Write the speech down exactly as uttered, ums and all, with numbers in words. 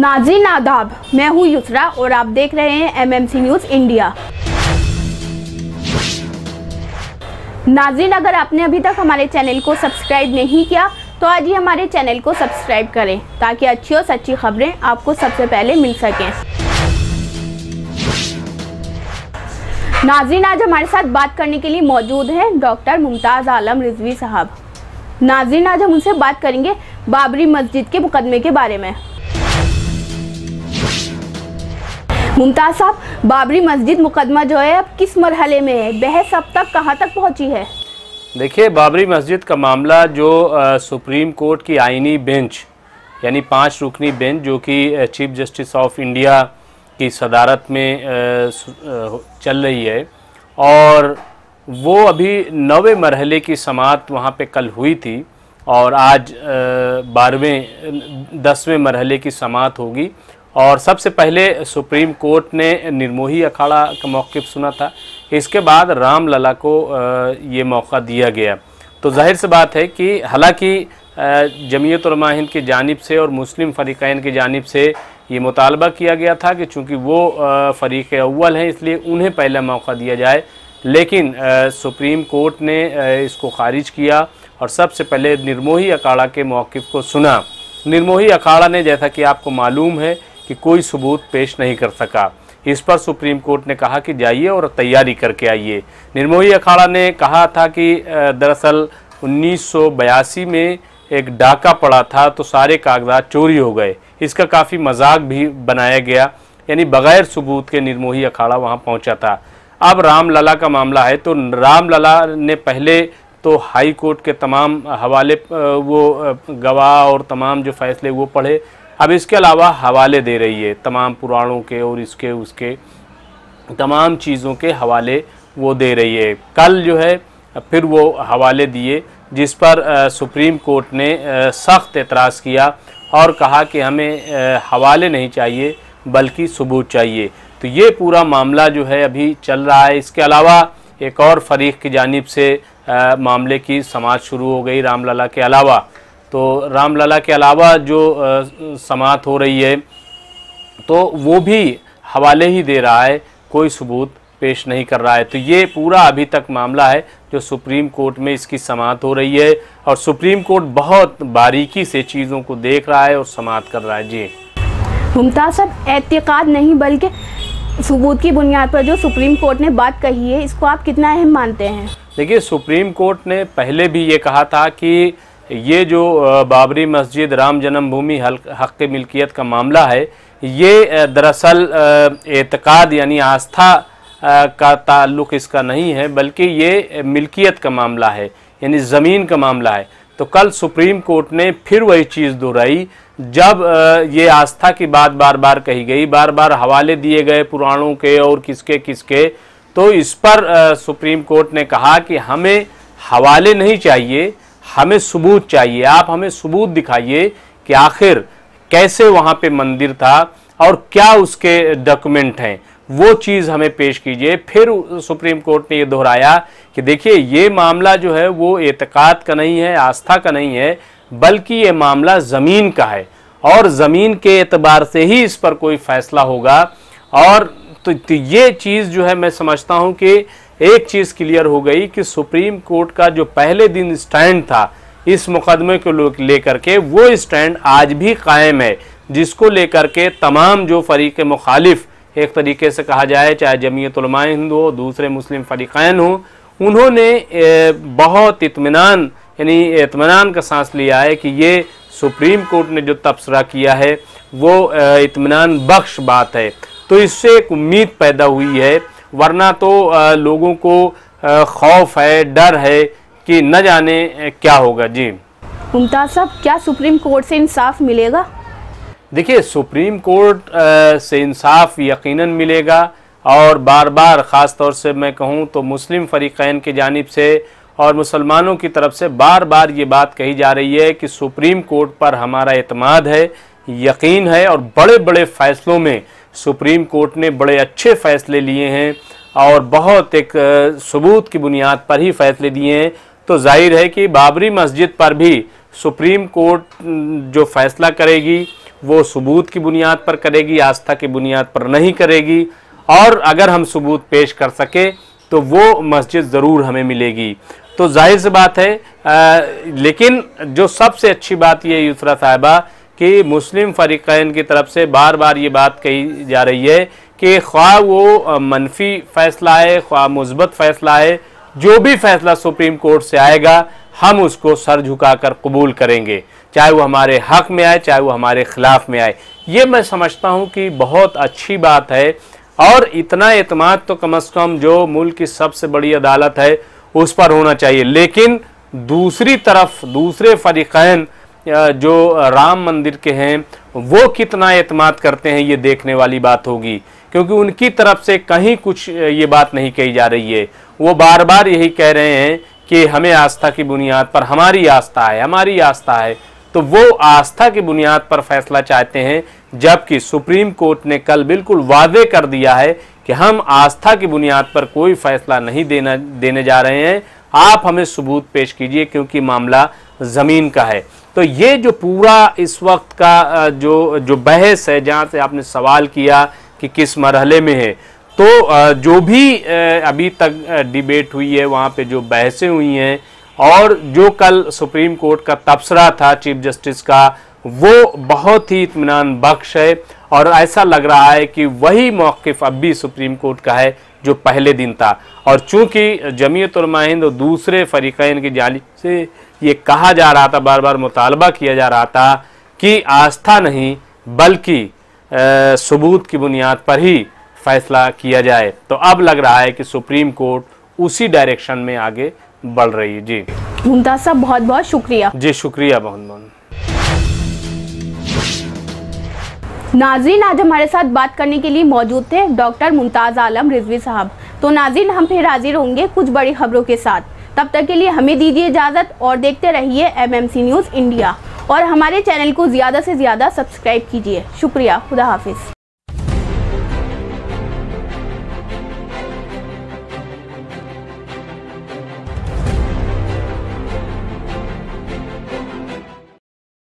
नाज़रीन आदाब, मैं हूँ युसरा और आप देख रहे हैं एमएमसी न्यूज़ इंडिया। नाज़रीन, अगर आपने अभी तक हमारे चैनल को सब्सक्राइब नहीं किया तो आज ही हमारे चैनल को सब्सक्राइब करें ताकि अच्छी और सच्ची खबरें आपको सबसे पहले मिल सकें। नाज़रीन, आज हमारे साथ बात करने के लिए मौजूद हैं डॉक्टर मुमताज़ आलम रिजवी साहब। नाज़रीन, आज हम उनसे बात करेंगे बाबरी मस्जिद के मुकदमे के बारे में। मुमताज़ साहब, बाबरी मस्जिद मुकदमा जो है अब किस मरहले में है? बहस अब तक कहाँ तक पहुँची है? देखिए, बाबरी मस्जिद का मामला जो आ, सुप्रीम कोर्ट की आईनी बेंच यानी पांच रुकनी बेंच जो कि चीफ जस्टिस ऑफ इंडिया की सदारत में आ, चल रही है और वो अभी नवे मरहले की समाअत वहाँ पे कल हुई थी और आज बारहवें दसवें मरहले की समाअत होगी। और सबसे पहले सुप्रीम कोर्ट ने निर्मोही अखाड़ा का मौक़िफ़ सुना था, इसके बाद राम लला को ये मौका दिया गया। तो जाहिर सी बात है कि हालांकि जमीयत उलमा हिंद की जानिब से और मुस्लिम फ़रीक़ैन की जानिब से ये मुतालबा किया गया था कि चूँकि वो फ़रीक़ अव्वल हैं इसलिए उन्हें पहला मौका दिया जाए, लेकिन सुप्रीम कोर्ट ने इसको ख़ारिज किया और सबसे पहले निर्मोही अखाड़ा के मौक़िफ़ को सुना। निर्मोही अखाड़ा ने, जैसा कि आपको मालूम है, कि कोई सबूत पेश नहीं कर सका। इस पर सुप्रीम कोर्ट ने कहा कि जाइए और तैयारी करके आइए। निर्मोही अखाड़ा ने कहा था कि दरअसल उन्नीस सौ बयासी में एक डाका पड़ा था तो सारे कागजात चोरी हो गए। इसका काफ़ी मजाक भी बनाया गया, यानी बग़ैर सबूत के निर्मोही अखाड़ा वहाँ पहुँचा था। अब राम लला का मामला है तो राम लला ने पहले तो हाई कोर्ट के तमाम हवाले वो गवाह और तमाम जो फैसले वो पढ़े, अब इसके अलावा हवाले दे रही है, तमाम पुराणों के और इसके उसके तमाम चीज़ों के हवाले वो दे रही है। कल जो है फिर वो हवाले दिए जिस पर आ, सुप्रीम कोर्ट ने सख्त एतराज़ किया और कहा कि हमें आ, हवाले नहीं चाहिए बल्कि सबूत चाहिए। तो ये पूरा मामला जो है अभी चल रहा है। इसके अलावा एक और फरीक़ की जानिब से आ, मामले की समाअत शुरू हो गई राम लला के अलावा। तो राम लला के अलावा जो समाअत हो रही है तो वो भी हवाले ही दे रहा है, कोई सबूत पेश नहीं कर रहा है। तो ये पूरा अभी तक मामला है जो सुप्रीम कोर्ट में इसकी समाअत हो रही है और सुप्रीम कोर्ट बहुत बारीकी से चीज़ों को देख रहा है और समाअत कर रहा है। जी मुमताज़ साहब, एतक़ाद नहीं बल्कि सबूत की बुनियाद पर जो सुप्रीम कोर्ट ने बात कही है, इसको आप कितना अहम मानते हैं? देखिए, सुप्रीम कोर्ट ने पहले भी ये कहा था कि ये जो बाबरी मस्जिद राम जन्मभूमि हक़ मिल्कियत का मामला है, ये दरअसल एतक़ाद यानी आस्था का ताल्लुक़ इसका नहीं है बल्कि ये मिल्कियत का मामला है, यानी ज़मीन का मामला है। तो कल सुप्रीम कोर्ट ने फिर वही चीज़ दोहराई जब ये आस्था की बात बार बार कही गई, बार बार हवाले दिए गए पुराणों के और किसके किसके। तो इस पर सुप्रीम कोर्ट ने कहा कि हमें हवाले नहीं चाहिए, हमें सबूत चाहिए। आप हमें सबूत दिखाइए कि आखिर कैसे वहाँ पे मंदिर था और क्या उसके डॉक्यूमेंट हैं, वो चीज़ हमें पेश कीजिए। फिर सुप्रीम कोर्ट ने ये दोहराया कि देखिए, ये मामला जो है वो एतक़ाद का नहीं है, आस्था का नहीं है, बल्कि ये मामला ज़मीन का है और ज़मीन के एतबार से ही इस पर कोई फ़ैसला होगा। और तो, तो ये चीज़ जो है मैं समझता हूँ कि एक चीज़ क्लियर हो गई कि सुप्रीम कोर्ट का जो पहले दिन स्टैंड था इस मुकदमे को लेकर के, वो स्टैंड आज भी कायम है, जिसको लेकर के तमाम जो फ़रीक़ मुखालिफ एक तरीके से कहा जाए, चाहे जमीयत उलमा हिंद हो, दूसरे मुस्लिम फ़रीक़ैन हो, उन्होंने बहुत इत्मीनान यानी इत्मीनान का सांस लिया है कि ये सुप्रीम कोर्ट ने जो तबसरा किया है वो इत्मीनान बख्श बात है। तो इससे एक उम्मीद पैदा हुई है, वरना तो लोगों को खौफ है, डर है कि न जाने क्या होगा। जी मुमताज़ साहब, क्या सुप्रीम कोर्ट से इंसाफ मिलेगा? देखिए, सुप्रीम कोर्ट से इंसाफ यकीनन मिलेगा और बार बार ख़ास तौर से मैं कहूँ तो मुस्लिम फ़रीक़ैन की जानिब से और मुसलमानों की तरफ से बार बार ये बात कही जा रही है कि सुप्रीम कोर्ट पर हमारा एतमाद है, यकीन है और बड़े बड़े फ़ैसलों में सुप्रीम कोर्ट ने बड़े अच्छे फ़ैसले लिए हैं और बहुत एक सबूत की बुनियाद पर ही फ़ैसले दिए हैं। तो जाहिर है कि बाबरी मस्जिद पर भी सुप्रीम कोर्ट जो फ़ैसला करेगी वो सबूत की बुनियाद पर करेगी, आस्था की बुनियाद पर नहीं करेगी। और अगर हम सबूत पेश कर सके तो वो मस्जिद ज़रूर हमें मिलेगी। तो जाहिर सी बात है, आ, लेकिन जो सबसे अच्छी बात ये युसरा साहिबा कि मुस्लिम फ़रीक़ैन की तरफ से बार बार ये बात कही जा रही है कि ख्वाह वो मनफी फ़ैसला है, ख्वाह मुस्बत फ़ैसला है, जो भी फ़ैसला सुप्रीम कोर्ट से आएगा हम उसको सर झुकाकर कबूल करेंगे, चाहे वो हमारे हक़ में आए, चाहे वो हमारे ख़िलाफ़ में आए। ये मैं समझता हूँ कि बहुत अच्छी बात है। और इतना एतमाद तो कम अज़ कम जो मुल्क की सबसे बड़ी अदालत है उस पर होना चाहिए। लेकिन दूसरी तरफ दूसरे फ़रीक़ैन जो राम मंदिर के हैं वो कितना एतमाद करते हैं, ये देखने वाली बात होगी, क्योंकि उनकी तरफ से कहीं कुछ ये बात नहीं कही जा रही है। वो बार बार यही कह रहे हैं कि हमें आस्था की बुनियाद पर, हमारी आस्था है, हमारी आस्था है, तो वो आस्था की बुनियाद पर फैसला चाहते हैं, जबकि सुप्रीम कोर्ट ने कल बिल्कुल वादे कर दिया है कि हम आस्था की बुनियाद पर कोई फैसला नहीं देना देने जा रहे हैं, आप हमें सबूत पेश कीजिए क्योंकि मामला ज़मीन का है। तो ये जो पूरा इस वक्त का जो जो बहस है, जहाँ से आपने सवाल किया कि किस मरहले में है, तो जो भी अभी तक डिबेट हुई है, वहाँ पे जो बहसें हुई हैं और जो कल सुप्रीम कोर्ट का तबसरा था चीफ जस्टिस का, वो बहुत ही इत्मीनान बख्श है। और ऐसा लग रहा है कि वही मौक़िफ़ अब भी सुप्रीम कोर्ट का है जो पहले दिन था। और चूँकि जमीयत उलमा हिंद और दूसरे फ़रीक़ैन की जानिब से ये कहा जा रहा था, बार बार मुतालबा किया जा रहा था कि आस्था नहीं बल्कि सबूत की बुनियाद पर ही फैसला किया जाए, तो अब लग रहा है कि सुप्रीम कोर्ट उसी डायरेक्शन में आगे बढ़ रही है। जी मुमताज़ साहब, बहुत बहुत शुक्रिया। जी शुक्रिया बहुत बहुत। नाज़रीन, आज हमारे साथ बात करने के लिए मौजूद थे डॉक्टर मुमताज़ आलम रिजवी साहब। तो नाज़रीन, हम फिर हाजिर होंगे कुछ बड़ी खबरों के साथ। तब तक के लिए हमें दीजिए इजाज़त और देखते रहिए एमएमसी न्यूज़ इंडिया और हमारे चैनल को ज़्यादा से ज़्यादा सब्सक्राइब कीजिए। शुक्रिया, खुदा हाफिज़।